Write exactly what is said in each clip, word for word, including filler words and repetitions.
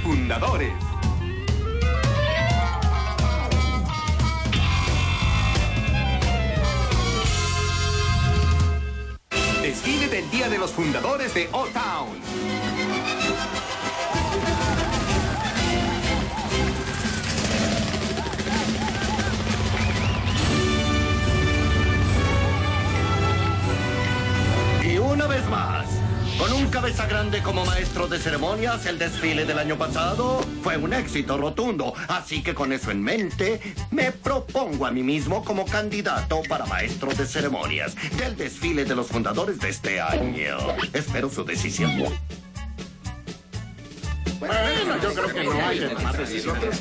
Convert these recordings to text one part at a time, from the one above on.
fundadores. Desfile del Día de los Fundadores de O-Town. Y una vez más, con un cabeza grande como maestro de ceremonias, el desfile del año pasado fue un éxito rotundo. Así que con eso en mente, me propongo a mí mismo como candidato para maestro de ceremonias del desfile de los fundadores de este año. Espero su decisión. Bueno, yo creo que no hay más decisiones.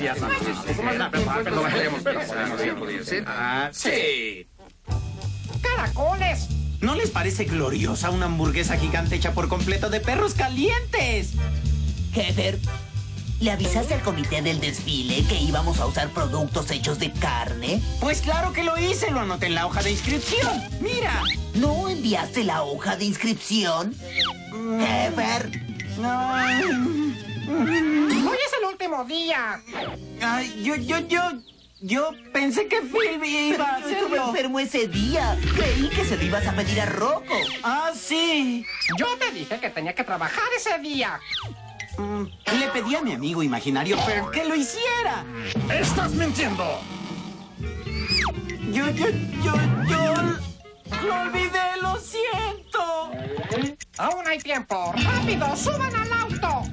Ah, sí. ¡Caracoles! ¿No les parece gloriosa una hamburguesa gigante hecha por completo de perros calientes? Jefer, ¿le avisaste al comité del desfile que íbamos a usar productos hechos de carne? Pues claro que lo hice, lo anoté en la hoja de inscripción. Mira. ¿No enviaste la hoja de inscripción? Jefer. Hoy es el último día. Ay, yo, yo, yo... Yo pensé que Phil iba a Estuve hacerlo. enfermo ese día. Creí que se lo ibas a pedir a Rocco. Ah, sí. Yo te dije que tenía que trabajar ese día. Mm, le pedí a mi amigo imaginario Fer que lo hiciera. ¡Estás mintiendo! Yo, yo, yo, yo... Lo olvidé, lo siento. Aún hay tiempo. ¡Rápido, suban al auto!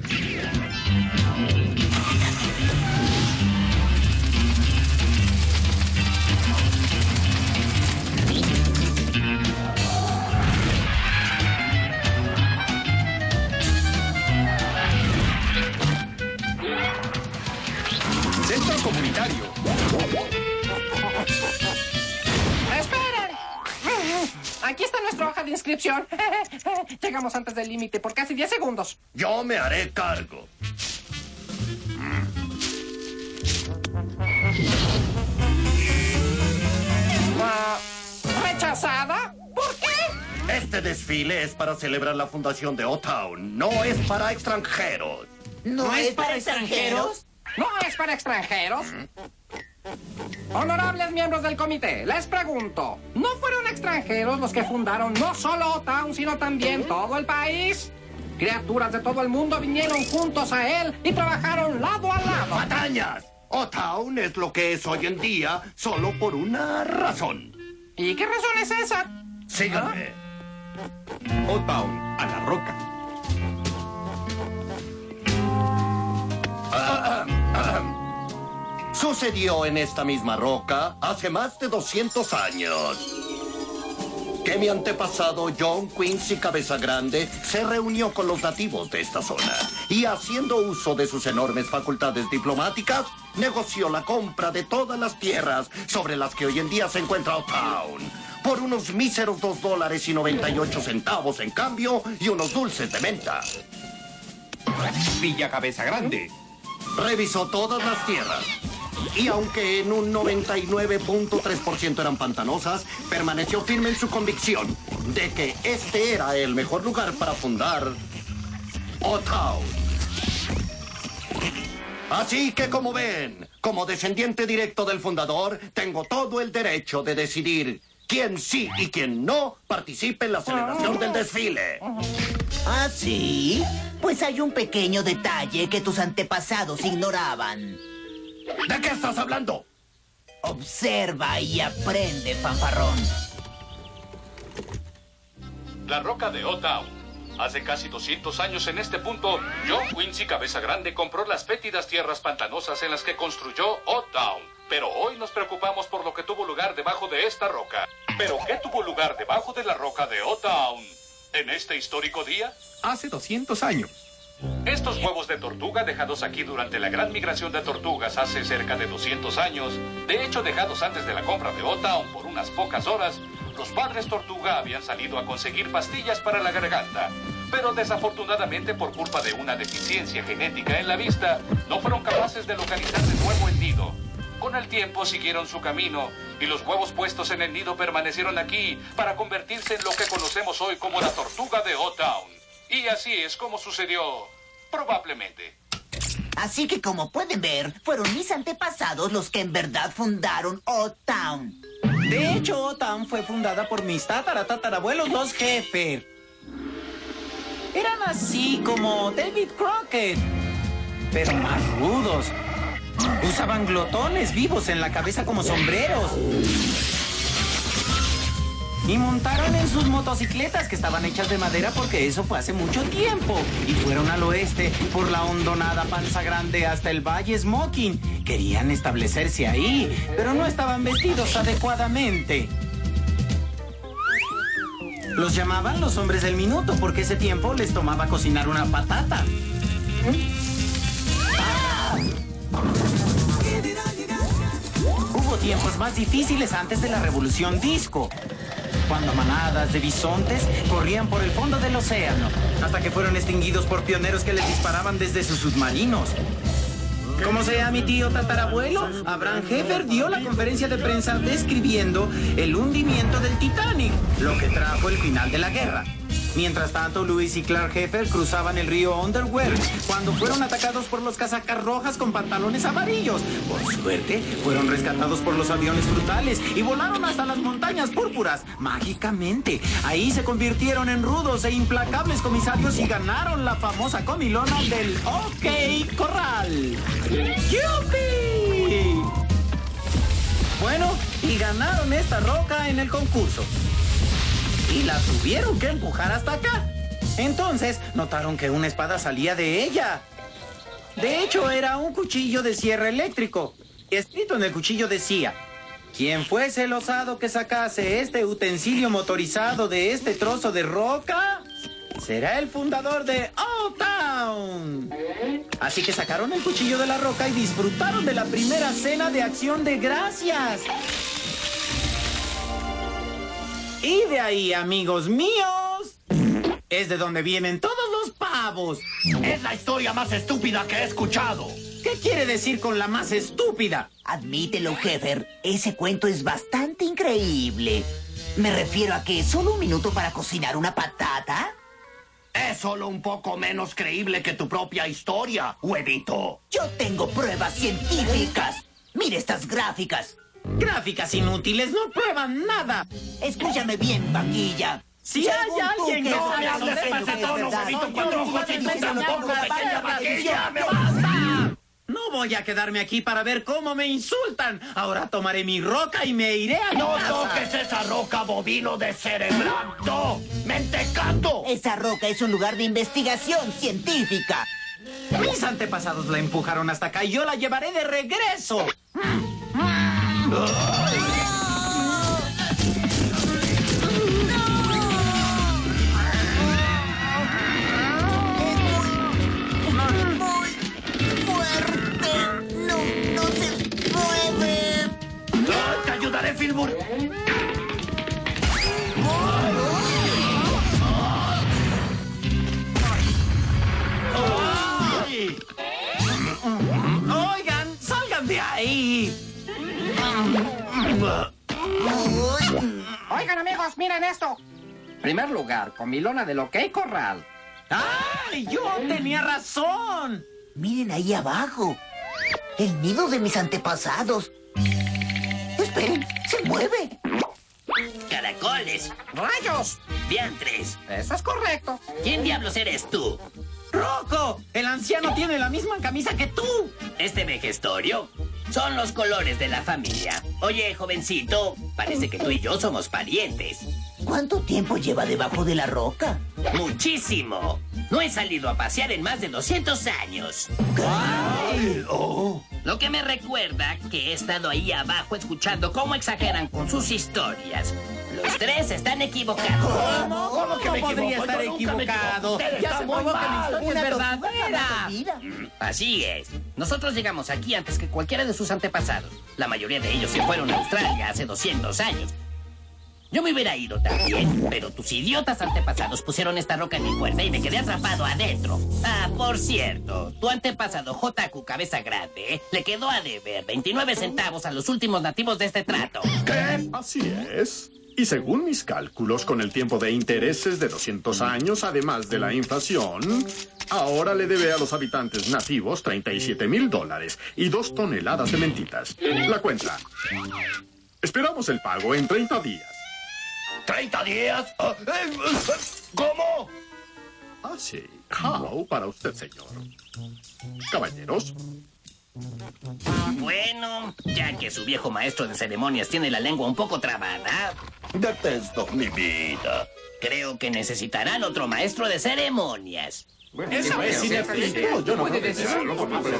Centro Comunitario. ¡Esperen! Aquí está nuestra hoja de inscripción. Llegamos antes del límite por casi diez segundos. Yo me haré cargo. Uh, ¿Rechazada? ¿Por qué? Este desfile es para celebrar la fundación de O-Town. No es para extranjeros. ¿No, es para extranjeros? ¿No es para extranjeros? Honorables miembros del comité, les pregunto, ¿no fueron extranjeros los que fundaron no solo O-Town, sino también todo el país? Criaturas de todo el mundo vinieron juntos a él y trabajaron lado a lado. ¡Patañas! O-Town es lo que es hoy en día solo por una razón. ¿Y qué razón es esa? Síganme. O-Town, a la roca. Ah, ah, ah. Sucedió en esta misma roca hace más de doscientos años. Que mi antepasado John Quincy Cabeza Grande se reunió con los nativos de esta zona y, haciendo uso de sus enormes facultades diplomáticas, negoció la compra de todas las tierras sobre las que hoy en día se encuentra O-Town por unos míseros dos dólares y noventa y ocho centavos en cambio y unos dulces de menta. Villa Cabeza Grande. Revisó todas las tierras. Y aunque en un noventa y nueve punto tres por ciento eran pantanosas, permaneció firme en su convicción de que este era el mejor lugar para fundar O-Town. Así que, como ven, como descendiente directo del fundador, tengo todo el derecho de decidir quién sí y quién no participe en la celebración del desfile. ¿Ah, sí? Pues hay un pequeño detalle que tus antepasados ignoraban. ¿De qué estás hablando? Observa y aprende, fanfarrón. La roca de O-Town. Hace casi doscientos años en este punto, John Quincy Cabeza Grande compró las fétidas tierras pantanosas en las que construyó O-Town. Pero hoy nos preocupamos por lo que tuvo lugar debajo de esta roca. ¿Pero qué tuvo lugar debajo de la roca de O-Town en este histórico día? Hace doscientos años. Estos huevos de tortuga dejados aquí durante la gran migración de tortugas hace cerca de doscientos años, de hecho dejados antes de la compra de O-Town por unas pocas horas, los padres tortuga habían salido a conseguir pastillas para la garganta, pero desafortunadamente por culpa de una deficiencia genética en la vista, no fueron capaces de localizar de nuevo el nido. Con el tiempo siguieron su camino y los huevos puestos en el nido permanecieron aquí para convertirse en lo que conocemos hoy como la tortuga de O-Town. Y así es como sucedió, probablemente. Así que, como pueden ver, fueron mis antepasados los que en verdad fundaron O-Town. De hecho, O-Town fue fundada por mis tataratatarabuelos, los Heffer. Eran así como David Crockett, pero más rudos. Usaban glotones vivos en la cabeza como sombreros. Y montaron en sus motocicletas que estaban hechas de madera porque eso fue hace mucho tiempo. Y fueron al oeste por la hondonada Panza Grande hasta el Valle Smoking. Querían establecerse ahí, pero no estaban vestidos adecuadamente. Los llamaban los hombres del minuto porque ese tiempo les tomaba cocinar una patata. ¡Ah! Hubo tiempos más difíciles antes de la revolución disco, cuando manadas de bisontes corrían por el fondo del océano, hasta que fueron extinguidos por pioneros que les disparaban desde sus submarinos. Como sea mi tío tatarabuelo, Abraham Heffer dio la conferencia de prensa describiendo el hundimiento del Titanic, lo que trajo el final de la guerra. Mientras tanto, Louis y Clark Heffer cruzaban el río Underwear cuando fueron atacados por los casacas rojas con pantalones amarillos. Por suerte, fueron rescatados por los aviones frutales y volaron hasta las montañas púrpuras, mágicamente. Ahí se convirtieron en rudos e implacables comisarios y ganaron la famosa comilona del OK Corral. ¡Yupi! Bueno, y ganaron esta roca en el concurso. Y la tuvieron que empujar hasta acá. Entonces notaron que una espada salía de ella. De hecho, era un cuchillo de cierre eléctrico. Y escrito en el cuchillo decía: quien fuese el osado que sacase este utensilio motorizado de este trozo de roca, será el fundador de O-Town. Así que sacaron el cuchillo de la roca y disfrutaron de la primera cena de acción de gracias. Y de ahí, amigos míos, es de donde vienen todos los pavos. Es la historia más estúpida que he escuchado. ¿Qué quiere decir con la más estúpida? Admítelo, Heffer, ese cuento es bastante increíble. Me refiero a que solo un minuto para cocinar una patata. Es solo un poco menos creíble que tu propia historia, huevito. Yo tengo pruebas científicas. Mire estas gráficas. Gráficas inútiles no prueban nada. Escúchame bien, vaquilla. Si hay alguien que no me hables en ese tono, huevito, cuatro ojos y tú tampoco, pequeña vaquilla, ¡me basta! No voy a quedarme aquí para ver cómo me insultan. Ahora tomaré mi roca y me iré a mi ¡No casa. toques esa roca, bovino descerebrado! ¡Mentecato! Esa roca es un lugar de investigación científica. Mis antepasados la empujaron hasta acá y yo la llevaré de regreso. ¡Te ayudaré, Fillmore! Oigan, salgan de ahí. Oigan, amigos, miren esto. Primer lugar, comilona del OK Corral. ¡Ay, yo tenía razón! Miren ahí abajo. El nido de mis antepasados. Esperen, se mueve. Caracoles, ¡Rayos! diantres. Eso es correcto. ¿Quién diablos eres tú? ¡Rocco! El anciano tiene la misma camisa que tú. ¿Este vejestorio? Son los colores de la familia. Oye, jovencito, parece que tú y yo somos parientes. ¿Cuánto tiempo lleva debajo de la roca? ¡Muchísimo! No he salido a pasear en más de doscientos años. ¡Ay! ¡Oh! Lo que me recuerda que he estado ahí abajo escuchando cómo exageran con sus historias. Los tres están equivocados. ¿Cómo? ¿Cómo que me podría equivoco? estar Yo nunca me equivocado? equivoco. Usted Ya está se muy probó que la mal. historia es Una tortuga verdadera. jamás vida. Así es. Nosotros llegamos aquí antes que cualquiera de sus antepasados. La mayoría de ellos se fueron a Australia hace doscientos años. Yo me hubiera ido también, pero tus idiotas antepasados pusieron esta roca en mi puerta y me quedé atrapado adentro. Ah, por cierto, tu antepasado Jotaku Cabeza Grande le quedó a deber veintinueve centavos a los últimos nativos de este trato. ¿Qué? Así es. Y según mis cálculos, con el tiempo de intereses de doscientos años, además de la inflación, ahora le debe a los habitantes nativos treinta y siete mil dólares y dos toneladas de mentitas. La cuenta. Esperamos el pago en treinta días. ¿treinta días? Ah, eh, ¿Cómo? Ah, sí. How para usted, señor. Caballeros. Bueno, ya que su viejo maestro de ceremonias tiene la lengua un poco trabada, Detesto mi vida. creo que necesitarán otro maestro de ceremonias. Eso es No, yo no puede puedo decirlo.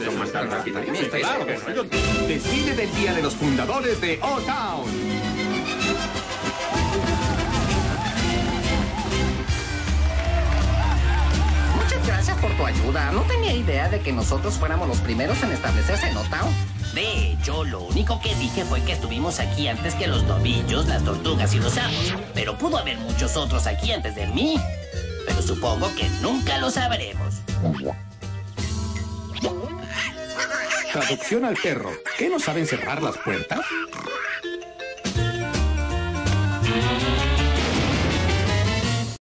Desfile del Día de los Fundadores de O-Town. Muchas gracias por tu ayuda. No tenía idea de que nosotros fuéramos los primeros en establecerse en O-Town. De hecho, lo único que dije fue que estuvimos aquí antes que los novillos, las tortugas y los sapos. Pero pudo haber muchos otros aquí antes de mí. Pero supongo que nunca lo sabremos. Traducción al perro. ¿Qué no saben cerrar las puertas?